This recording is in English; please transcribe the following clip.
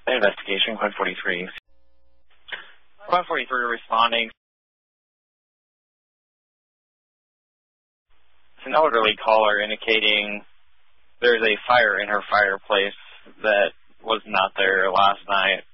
Investigation, Quad 43. Quad 43 responding. It's an elderly caller indicating there's a fire in her fireplace that was not there last night.